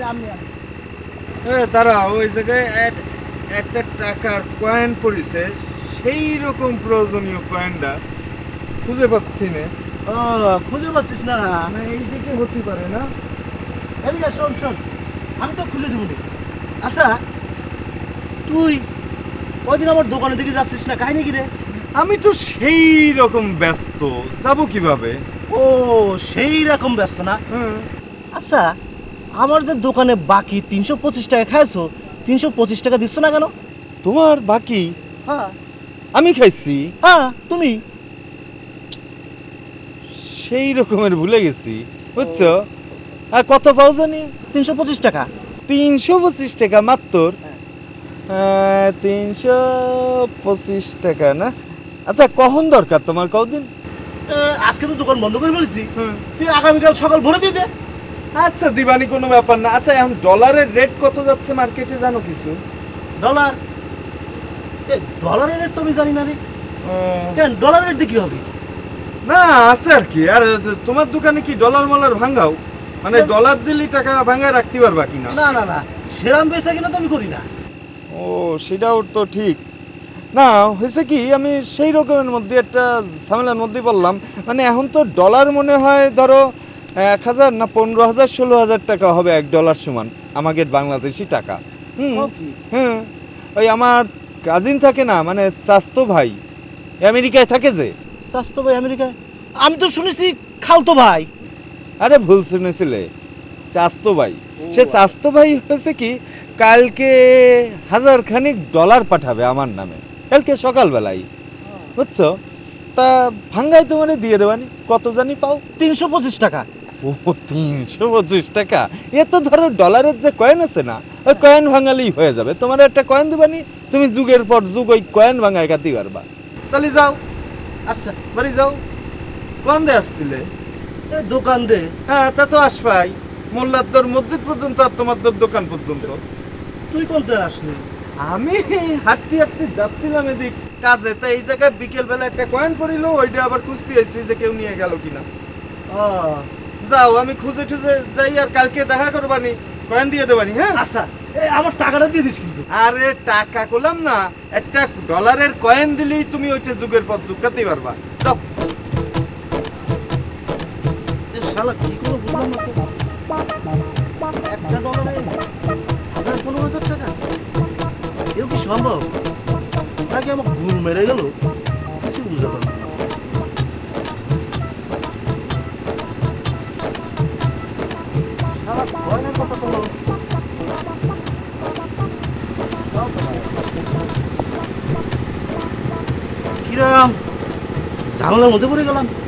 তারা ওই জায়গায় একটা টাকার কয়েন পড়েছে, সেই রকম প্রয়োজনীয় কয়েনটা খুঁজে পাচ্ছি না। ও খুঁজে পাচ্ছিস না? না এই দিকে হতে পারে না। এদিকে শোন শোন, আমি তো খুঁজে দেবো। আচ্ছা তুই ওইদিন আমার দোকানের দিকে যাচ্ছিস না, কাহিনী কি রে? আমি তো সেই রকম ব্যস্ত, যাবো কিভাবে? ও সেই রকম ব্যস্ত না? হুম। আচ্ছা আমার যে দোকানে বাকি 325 টাকা খাইছো, 325 টাকা দিচ্ছ না কেন? তোমার বাকি হ্যাঁ আমি খাইছি? হ্যাঁ তুমি। সেই রকমের ভুলে গেছি, বুঝছো? আর কত পাও জানি? 325 টাকা। 325 টাকা মাত্র? 325 টাকা না? আচ্ছা কখন দরকার তোমার, কদিন? আজকে তো দোকান বন্ধ করে ফেলেছি, তুই আগামীকাল সকাল ভোরে দিয়ে দে। আচ্ছা দিবানি, কোনো ব্যাপার না। আচ্ছা এখন ডলারের রেট কত যাচ্ছে মার্কেটে জানো কিছু? ডলার? ডলারের রেট তো আমি জানি না রে। কেন ডলারের রেট দিয়ে কি হবে? না আছে আর কি। আর তোমার দোকানে কি ডলার মলার ভাঙাও? মানে ডলার দিলে টাকা ভাঙায় রাখতে পারবা কিনা? না না না, সেরাম বেচা কিনা তো আমি করি না। ও সেটাও তো ঠিক। না হয়েছে কি, আমি সেই রকমের মধ্যে একটা ঝামেলার মধ্যে পড়লাম। মানে এখন তো ডলার মনে হয় ধরো 1000 না 15,000 16,000 টাকা হবে $1 সমান আমাদের বাংলাদেশি টাকা। হুম। ওই আমার কাজিন থাকে না, মানে চাস্তো ভাই, আমেরিকায় থাকে যে। স্বাস্থ্য ভাই আমেরিকায়? আমি তো শুনেছি খালতো ভাই। আরে ভুল শুনেছিলে, চাস্তো ভাই। সে চাস্তো ভাই হয়েছে কি, কালকে 1000 খানিক ডলার পাঠাবে আমার নামে, কালকে সকালবেলায়, বুঝছো? তা ভাঙ্গাই তোমারে দিয়ে দেবানি। কত জানি পাও? 325 টাকা। ও 325 টাকা? এ তো ধরো ডলারের যে কয়েন আছে না, ওই কয়েন ভাঙালেই হয়ে যাবে। তোমার একটা কয়েন দেবানি, তুমি যুগের পর যুগ ওই কয়েন ভাঙায় কাটি পারবা। তাহলে যাও, আচ্ছা বাড়ি যাও। কোন দে আসছিলে? দোকান দে। হ্যাঁ তা তো আসবাই, মোল্লাদ্দর মসজিদ পর্যন্ত আর তোমার দোকান পর্যন্ত। তুই কোন ট্রেন আসলি? আমি হাঁটতে হাঁটতে যাচ্ছিলাম এদিক কাজে, তা এই জায়গায় বিকেল বেলা একটা কয়েন পড়িল, ওইটা আবার খুঁজতে এসেছি যে কেউ নিয়ে গেল কিনা। যাও, আমি খুঁজে টুজে যাই, আর কালকে দেখা করবানি, কয়েন দিয়ে দেবানি। হ্যাঁ আচ্ছা আমার টাকাটা দিয়ে দিস কিন্তু। আরে টাকা করলাম না, একটা ডলারের কয়েন দিলেই তুমি ওইটা যুগের পর যুগ কাটতে পারবা। যাও। শালা কি করে বুঝলাম না তো, একটা ডলারে 1000-15,000 টাকা? এও কি সম্ভব? নাকি আমার ঘুম মেরে গেল? কিছু বুঝতে পারলাম না। শালা কয়নের কথা তো কিরাম ঝামেলার মধ্যে পড়ে গেলাম।